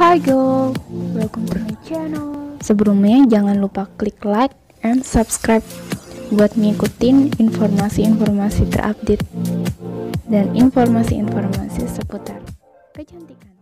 Hi girl, welcome to my channel. Sebelumnya jangan lupa klik like and subscribe buat ngikutin informasi-informasi terupdate dan informasi-informasi seputar kecantikan.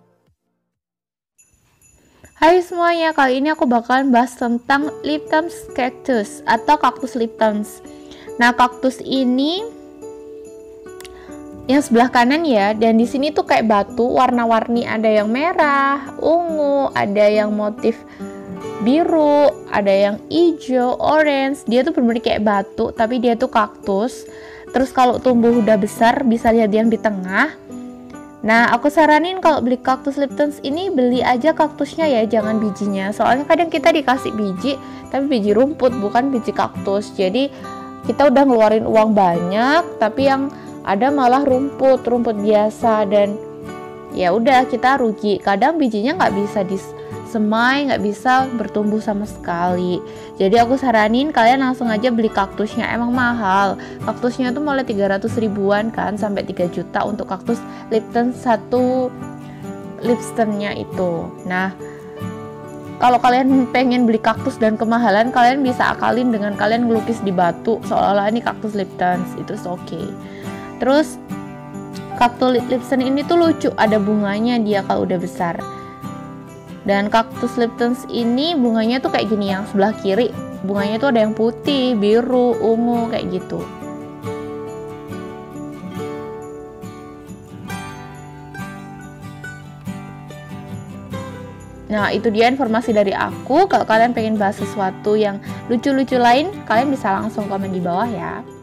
Hai semuanya, kali ini aku bakalan bahas tentang Lipton's cactus atau kaktus Lipton's. Nah, kaktus ini yang sebelah kanan ya, dan di sini tuh kayak batu warna-warni, ada yang merah, ungu, ada yang motif biru, ada yang hijau, orange. Dia tuh bener-bener kayak batu, tapi dia tuh kaktus. Terus kalau tumbuh udah besar, bisa lihat yang di tengah. Nah, aku saranin kalau beli kaktus Lipton's ini beli aja kaktusnya ya, jangan bijinya. Soalnya kadang kita dikasih biji, tapi biji rumput bukan biji kaktus. Jadi kita udah ngeluarin uang banyak, tapi yang ada malah rumput biasa, dan ya udah kita rugi. Kadang bijinya nggak bisa disemai, nggak bisa bertumbuh sama sekali. Jadi aku saranin kalian langsung aja beli kaktusnya. Emang mahal, kaktusnya tuh mulai 300 ribuan kan sampai 3 juta untuk kaktus Lipton satu Liptonnya itu. Nah, kalau kalian pengen beli kaktus dan kemahalan, kalian bisa akalin dengan kalian ngelukis di batu seolah-olah ini kaktus Lipton's, itu oke. Terus kaktus Lipton ini tuh lucu, ada bunganya dia kalau udah besar. Dan kaktus Lipton's ini bunganya tuh kayak gini, yang sebelah kiri bunganya tuh ada yang putih, biru, ungu kayak gitu. Nah, itu dia informasi dari aku. Kalau kalian pengen bahas sesuatu yang lucu-lucu lain, kalian bisa langsung komen di bawah ya.